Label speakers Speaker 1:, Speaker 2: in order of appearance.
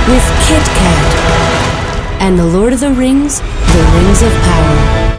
Speaker 1: with KitKat and the Lord of the Rings, the Rings of Power.